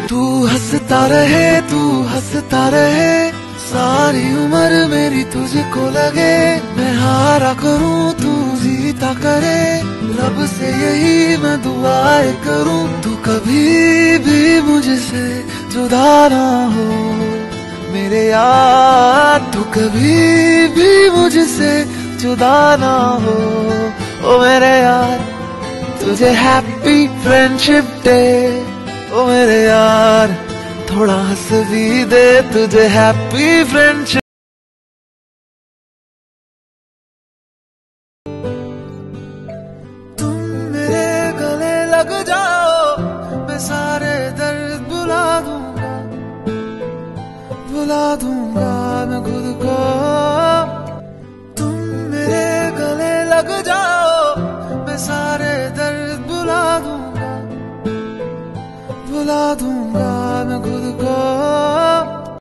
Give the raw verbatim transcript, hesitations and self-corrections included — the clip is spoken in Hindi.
तू हंसता रहे, तू हंसता रहे, सारी उम्र मेरी तुझको लगे। मैं हारा करूं तू जीता करे, रब से यही मैं दुआएं करूं। तू कभी भी मुझसे जुदा ना हो मेरे यार, तू कभी भी मुझसे जुदा ना हो ओ मेरे यार। तुझे हैप्पी फ्रेंडशिप डे ओ मेरे यार, थोड़ा हंस भी दे, तुझे हैप्पी फ्रेंडशिप। तुम मेरे गले लग जाओ, मैं सारे दर्द भुला दूंगा, भुला दूंगा मैं खुद को। तुम मेरे गले लग जाओ, मैं सारे दर्द भुला दूंगा, भुला दूंगा मैं खुद को।